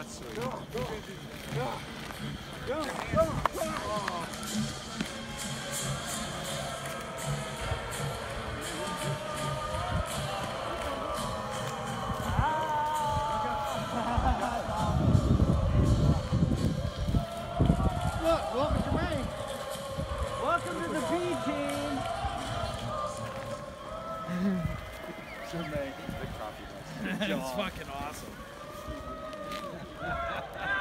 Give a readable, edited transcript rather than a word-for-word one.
That's sweet. Go, go, go, go, go, go. Look, welcome Germain. Welcome to the B team. Germain, the coffee. That's fucking awesome.